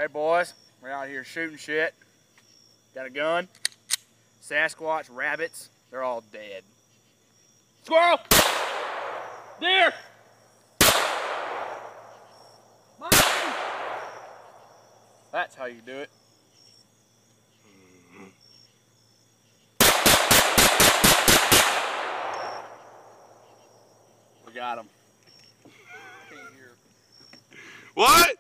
Hey boys, we're out here shooting shit. Got a gun. Sasquatch, rabbits, they're all dead. Squirrel! Deer! Mine! That's how you do it. We got him. I can't hear. What?